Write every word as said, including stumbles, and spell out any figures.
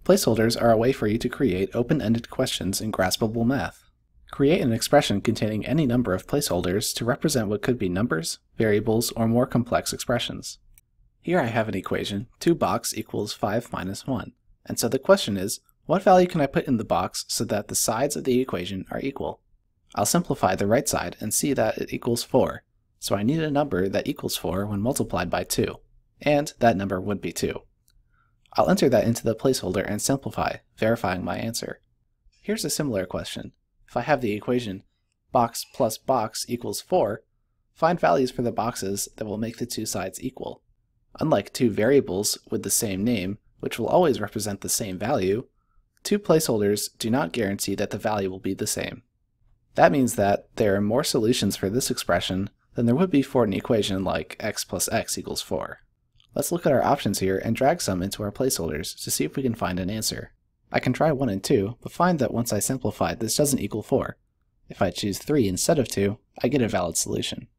Placeholders are a way for you to create open-ended questions in Graspable math. Create an expression containing any number of placeholders to represent what could be numbers, variables, or more complex expressions. Here I have an equation, two box equals five minus one. And so the question is, what value can I put in the box so that the sides of the equation are equal? I'll simplify the right side and see that it equals four. So I need a number that equals four when multiplied by two. And that number would be two. I'll enter that into the placeholder and simplify, verifying my answer. Here's a similar question. If I have the equation box plus box equals four, find values for the boxes that will make the two sides equal. Unlike two variables with the same name, which will always represent the same value, two placeholders do not guarantee that the value will be the same. That means that there are more solutions for this expression than there would be for an equation like x plus x equals four. Let's look at our options here and drag some into our placeholders to see if we can find an answer. I can try one and two, but find that once I simplify, this doesn't equal four. If I choose three instead of two, I get a valid solution.